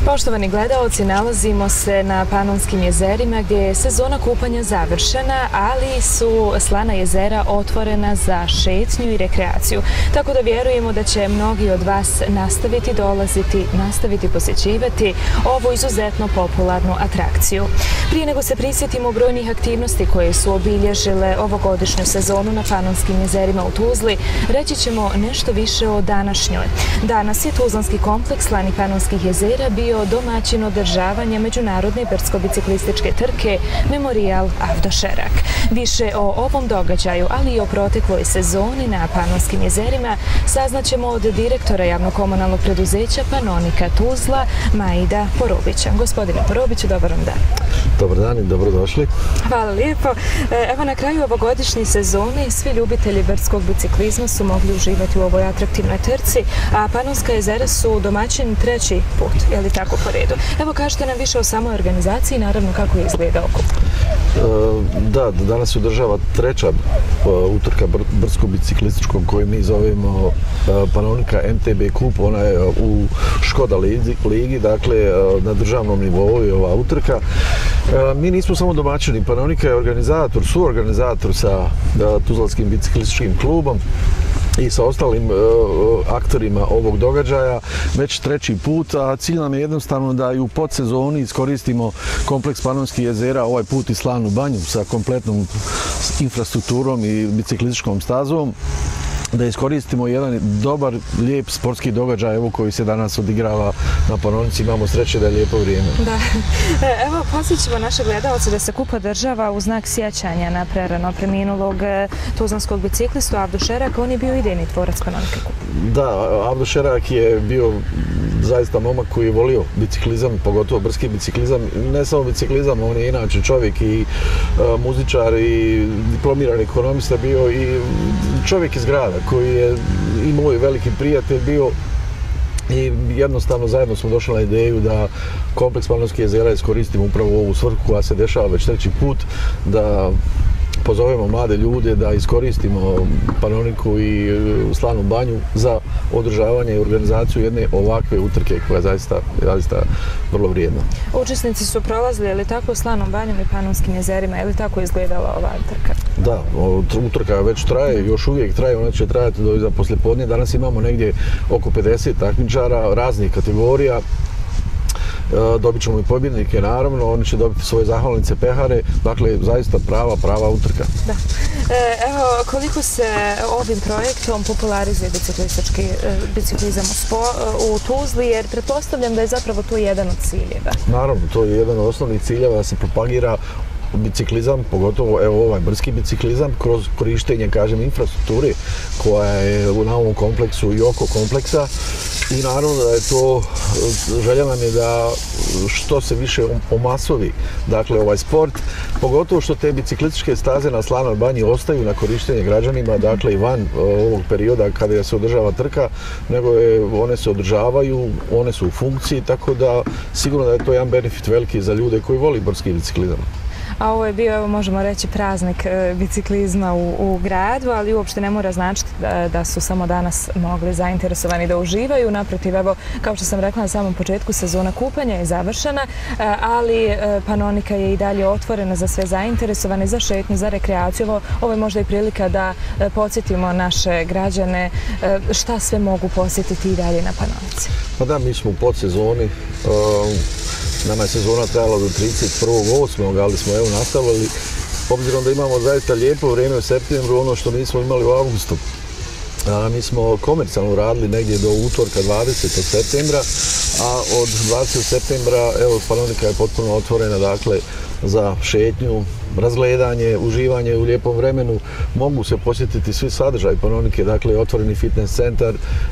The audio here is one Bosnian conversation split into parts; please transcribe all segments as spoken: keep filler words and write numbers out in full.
Poštovani gledaoci, nalazimo se na Panonskim jezerima gdje je sezona kupanja završena, ali su slana jezera otvorena za šetnju i rekreaciju. Tako da vjerujemo da će mnogi od vas nastaviti dolaziti, nastaviti posjećivati ovu izuzetno popularnu atrakciju. Prije nego se prisjetimo brojnih aktivnosti koje su obilježile ovogodišnju sezonu na Panonskim jezerima u Tuzli, reći ćemo nešto više o današnjoj. Danas je Tuzlanski kompleks Slani Panonskih jezera bio domaćin održavanja međunarodne brdsko-biciklističke trke Memorijal Avdošerak. Više o ovom događaju, ali i o protekloj sezoni na Panonskim jezerima saznaćemo od direktora javno-komunalnog preduzeća Panonika Tuzla, Majida Porobića. Gospodine Porobiću, dobar vam dan. Dobar dan i dobrodošli. Hvala lijepo. Evo, na kraju ovogodišnje sezone svi ljubitelji brdskog biciklizma su mogli uživati u ovoj atraktivnoj trci, a Panonska jezera su domaćin treći put, je li tako po redu? Evo, kažete nam više o samoj organizaciji i naravno kako je izgleda okup. Da, danas se održava treća utrka brdsko-biciklističkom koju mi zovemo Panonika M T B Kup. Ona je u Škoda ligi, dakle na državnom nivou je ova utrka. Mi nismo samo domaćini, Panonika je organizator, suorganizator sa Tuzlanskim biciklističkim klubom i sa ostalim uh, aktorima ovog događaja već treći put, a cilj nam je jednostavno da i u podsezoni iskoristimo kompleks Panonskih jezera, ovaj put i Slanu banju sa kompletnom infrastrukturom i biciklističkom stazom, da iskoristimo jedan dobar, lijep sportski događaj evo, koji se danas odigrava na Panonici. Imamo sreće da je lijepo vrijeme. Da. Evo, posjećamo naše gledalce da se kup održava u znak sjećanja na prerano preminulog tuzlanskog biciklistu Avdošerak. On je bio idejni tvorac Panonike kupa. Da, Avdošerak je bio zaista momak koji je volio biciklizam, pogotovo brdski biciklizam. Ne samo biciklizam, on je inače čovjek i uh, muzičar i diplomirani ekonomista bio i čovjek iz grada koji je i moj veliki prijatelj bio i jednostavno zajedno smo došli na ideju da kompleks Panonskih jezera iskoristimo upravo ovu svrhu koja se dešava već treći put, da pozovemo mlade ljude da iskoristimo Panoniku i Slanu banju za održavanje i organizaciju jedne ovakve utrke koja je zaista, zaista vrlo vrijedna. Učesnici su prolazili, je li tako, Slanom banjom i Panonskim jezerima, je li tako izgledala ova utrka? Da, utrka već traje, još uvijek traje, ona će trajati do iza poslijepodne. Danas imamo negdje oko pedeset takmičara raznih kategorija. Dobit ćemo i pobjednike, naravno, oni će dobiti svoje zahvalnice, pehare, dakle, zaista prava, prava utrka. Da. Evo, koliko se ovim projektom popularizuje biciklistički biciklizam u Tuzli, jer pretpostavljam da je zapravo to jedan od ciljeva. Naravno, to je jedan od osnovnih ciljeva da se propagira biciklizam, pogotovo evo ovaj brdski biciklizam kroz korištenje, kažem, infrastrukture koja je na ovom kompleksu i oko kompleksa i naravno da je to, želja nam je da što se više omasovi, dakle, ovaj sport, pogotovo što te biciklističke staze na Slanoj banji ostaju na korištenje građanima, dakle i van ovog perioda kada se održava trka, nego je, one se održavaju, one su u funkciji, tako da sigurno da je to jedan benefit veliki za ljude koji voli brdski biciklizam. A ovo je bio, evo, možemo reći, praznik biciklizma u, u gradu, ali uopšte ne mora značiti da, da su samo danas mogli zainteresovani da uživaju. Naprotiv, evo, kao što sam rekla na samom početku, sezona kupanja je završena, ali Panonika je i dalje otvorena za sve zainteresovane, za šetnju, za rekreaciju. Ovo, ovo je možda i prilika da podsjetimo naše građane šta sve mogu posjetiti i dalje na Panonici. Pa da, mi smo u podsezoni. Um... Nama je sezona trajala do trideset prvog osmog ali smo evo nastavili, obzirom da imamo zaista lijepo vrijeme u septembru, ono što nismo imali u avgustu. A, mi smo komercijalno radili negdje do utorka dvadesetog septembra, a od dvadesetog septembra evo Panonika je potpuno otvorena, dakle, za šetnju, razgledanje, uživanje u lijepom vremenu. Mogu se posjetiti svi sadržaj Panonike, dakle otvoreni fitness centar,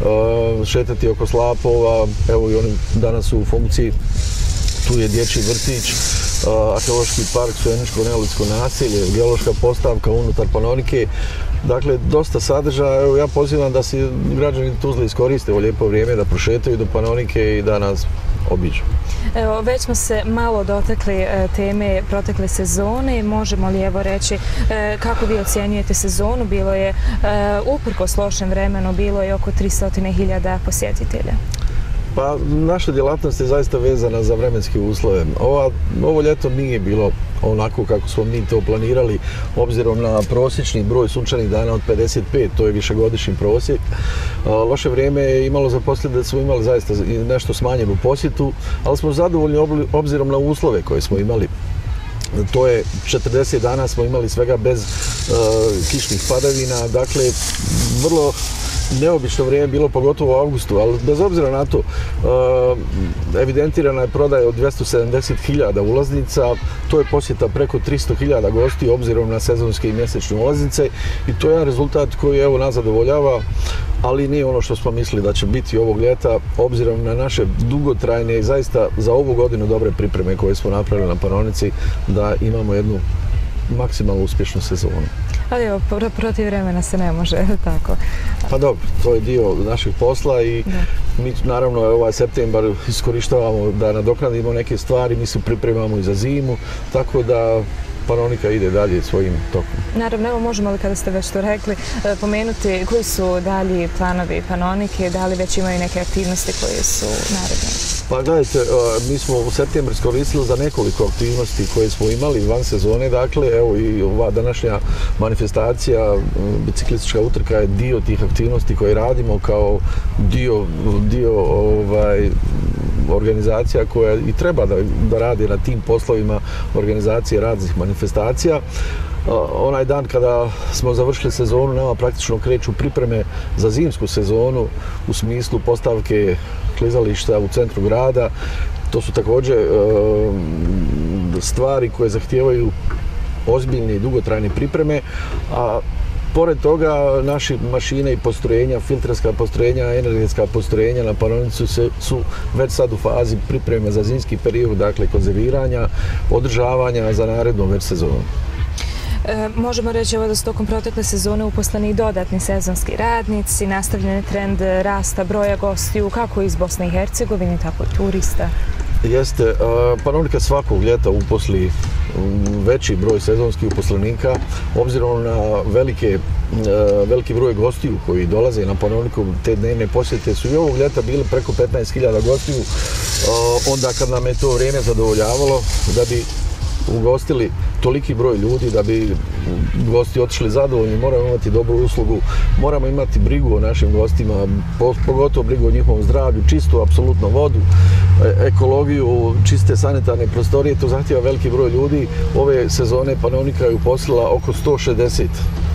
šetati oko slapova, evo i oni danas su u funkciji. Tu je dječji vrtić, arheološki park, Sueničko-Neolitsko naselje, geološka postavka unutar Panonike. Dakle, dosta sadržaja. Evo, ja pozivam da se građani Tuzle iskoriste ovo lijepo vrijeme, da prošetaju do Panonike i da nas obiđu. Evo, već smo se malo dotakli e, teme protekle sezone. Možemo li evo reći e, kako vi ocjenjujete sezonu? Bilo je, e, uprkos lošem vremenu, bilo je oko tristo hiljada posjetitelja. Pa naša djelatnost je zaista vezana za vremenske uslove. Ova, ovo ljeto nije bilo onako kako smo mi to planirali, obzirom na prosječni broj sunčanih dana od pedeset pet, to je višegodišnji prosjek. Loše vrijeme je imalo za posljedice da smo imali zaista nešto smanjenu posjetu, ali smo zadovoljni obzirom na uslove koje smo imali. To je četrdeset dana smo imali svega bez uh, kišnih padavina, dakle vrlo neobično vrijeme bilo, pogotovo u avgustu, ali bez obzira na to uh, evidentirana je prodaja od dvjesto sedamdeset hiljada ulaznica, to je posjeta preko tristo hiljada gosti obzirom na sezonske i mjesečne ulaznice i to je jedan rezultat koji evo nas zadovoljava, ali nije ono što smo mislili da će biti ovog ljeta, obzirom na naše dugotrajne i zaista za ovu godinu dobre pripreme koje smo napravili na Panonici, da imamo jednu maksimalno uspješnu sezonu. Ali evo, protiv vremena se ne može, tako? Pa dobro, to je dio našeg posla i da. Mi naravno ovaj septembar iskorištavamo da nadoknadimo neke stvari, mi se pripremamo i za zimu, tako da Panonika ide dalje svojim tokom. Naravno, evo možemo li, kada ste već to rekli, pomenuti koji su dalji planovi Panonike, da li već imaju neke aktivnosti koje su naredne? Pa gledajte, mi smo u septembru iskoristili za nekoliko aktivnosti koje smo imali van sezone, dakle, evo i ova današnja manifestacija, biciklistička utrka je dio tih aktivnosti koje radimo kao dio, dio ovaj, organizacija koja i treba da, da radi na tim poslovima organizacije raznih manifestacija. Onaj dan kada smo završili sezonu, nama praktično kreću pripreme za zimsku sezonu u smislu postavke klizališta u centru grada. To su također e, stvari koje zahtijevaju ozbiljne i dugotrajne pripreme, a pored toga naši mašine i postrojenja, filterska postrojenja, energetska postrojenja na Panonicu se, su već sad u fazi pripreme za zimski period, dakle konzerviranja, održavanja za narednu već sezonu. E, možemo reći evo da su tokom protekle sezone uposleni i dodatni sezonski radnici, nastavljen je trend rasta broja gostiju kako iz Bosne i Hercegovine, tako i turista. Jeste, Panonika svakog ljeta uposli veći broj sezonskih uposlenika, obzirom na velike, veliki broj gostiju koji dolaze na Panoniku, te dnevne posjete su i ovog ljeta bili preko petnaest hiljada gostiju, onda kad nam je to vrijeme zadovoljavalo da bi ugostili toliki broj ljudi, da bi gosti otišli zadovoljni, moramo imati dobru uslugu, moramo imati brigu o našim gostima, pogotovo brigu o njihovom zdravlju, čistu, apsolutno vodu, ekologiju, čiste sanitarne prostorije, to zahtijeva veliki broj ljudi. Ove sezone Panonika je uposlila oko sto šezdeset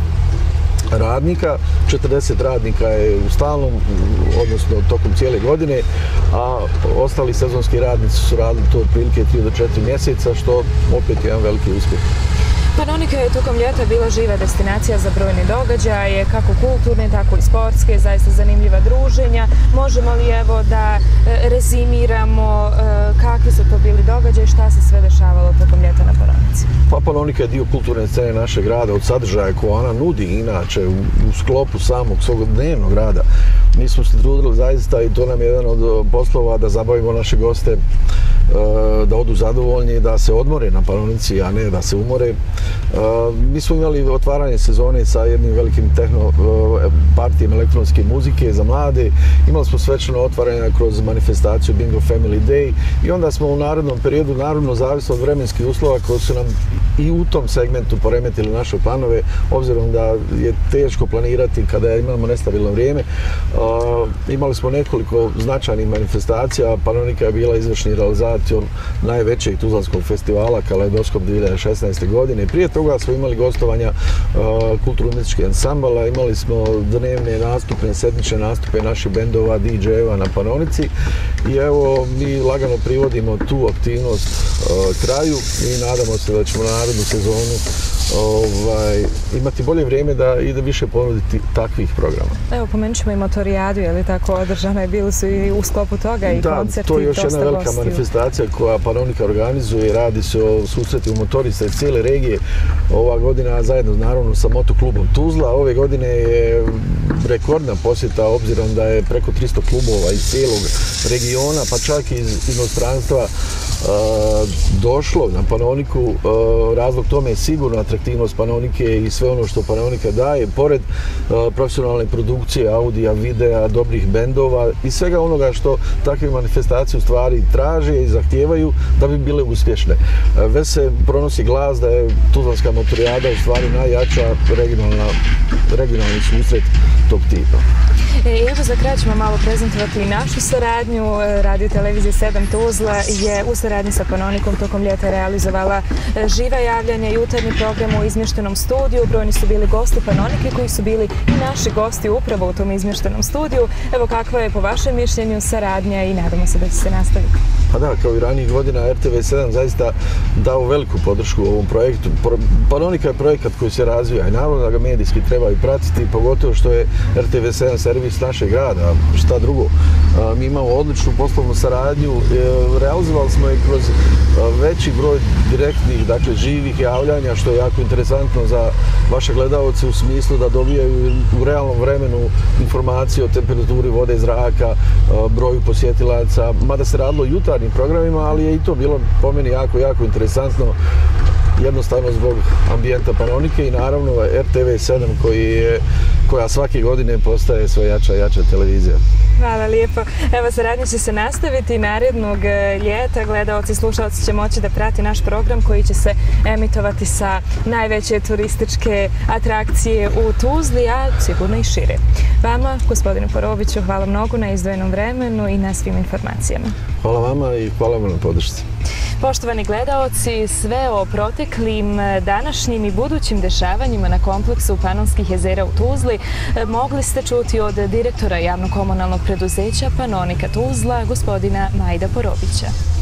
radnika, četrdeset radnika je u stalnom, odnosno tokom cijele godine, a ostali sezonski radnici su radili to otprilike tri do četiri mjeseca, što opet je jedan veliki uspjeh. Panonika je tokom ljeta bila živa destinacija za brojne događaje, kako kulturne, tako i sportske, zaista zanimljiva druženja. Možemo li evo da rezimiramo kakvi su to bili događaji, šta se sve dešavalo tokom ljeta na Panonici? Pa Panonika je dio kulturne scene našeg grada, od sadržaja koje ona nudi inače u, u sklopu samog svog dnevnog rada. Mi smo se trudili zaista i to nam je jedan od poslova da zabavimo naše goste, da odu zadovoljni, da se odmore na Panonici, a ne da se umore. Mi smo imali otvaranje sezone sa jednim velikim tehno partijem elektronske muzike za mlade. Imali smo svečano otvaranje kroz manifestaciju Bingo Family Day i onda smo u narednom periodu, naravno zavisno od vremenskih uslova koji su nam i u tom segmentu poremetili naše planove, obzirom da je teško planirati kada imamo nestabilno vrijeme. Imali smo nekoliko značajnih manifestacija. Panonika je bila izvršni realizator najvećeg tuzlanskog festivala Kaleidoskop dvije hiljade šesnaeste. godine. Prije toga smo imali gostovanja uh, kulturno-umjetničkih ansambala, imali smo dnevne nastupe, sedmične nastupe naših bendova, D J-eva na Panonici i evo mi lagano privodimo tu aktivnost uh, kraju i nadamo se da ćemo na narednu sezonu ovaj, imati bolje vrijeme da ide više ponuditi takvih programa. Evo, pomenut ćemo i motorijadu, je li tako održana je, bili su i u sklopu toga i da, koncerti, to je još jedna velika gostiju. Manifestacija koja Panonika organizuje, radi se o susretu motorista iz cijele regije. Ova godina zajedno naravno sa motoklubom Tuzla, ove godine je rekordna posjeta obzirom da je preko tristo klubova iz cijelog regiona, pa čak i iz inostranstva Uh, došlo na Panoniku. Uh, razlog tome je sigurno atraktivnost Panonike i sve ono što Panonika daje, pored profesionalne produkcije, audija, videa, dobrih bendova i svega onoga što takve manifestacije u stvari traže i zahtijevaju da bi bile uspješne. Već se pronosi glas da je Tuzlanska motorijada u stvari najjača regionalna, regionalni susret tog tipa. I evo za kraj ćemo malo prezentovati i našu saradnju. Radio televizije sedam Tuzla je u saradnji sa Panonikom tokom ljeta realizovala živa javljanja i jutarnji program u izmještenom studiju. Brojni su bili gosti Panonike koji su bili i naši gosti upravo u tom izmještenom studiju. Evo kakva je po vašem mišljenju saradnja i nadamo se da će se nastaviti. Pa da, kao i ranijih godina R T V sedam zaista dao veliku podršku ovom projektu. Panonika je projekat koji se razvija i naravno da ga medijski trebaju pratiti, pogotovo što je R T V sedam servis našeg grada, šta drugo. Mi imamo odličnu poslovnu saradnju, realizovali smo je kroz veći broj direktnih, dakle živih javljanja, što je jako interesantno za vaše gledalce u smislu da dobijaju u realnom vremenu informacije o temperaturi vode, zraka, broju posjetilaca, mada se radilo o jutarnjim programima, ali je i to bilo po meni jako, jako interesantno, jednostavno zbog ambijenta Panonike i naravno R T V sedam koji je, koja svake godine postaje sve jača i jača televizija. Hvala lijepo. Evo, saradnja će se nastaviti narednog ljeta. Gledaoci i slušalci će moći da prati naš program koji će se emitovati sa najveće turističke atrakcije u Tuzli, a sigurno i šire. Vama, gospodinu Porobiću, hvala mnogo na izdvojenom vremenu i na svim informacijama. Hvala vama i hvala vam na podršci. Poštovani gledaoci, sve o proteklim današnjim i budućim dešavanjima na kompleksu Panonskih jezera u Tuzli mogli ste čuti od direktora javno-komunalnog preduzeća Panonika Tuzla, gospodina Majda Porobića.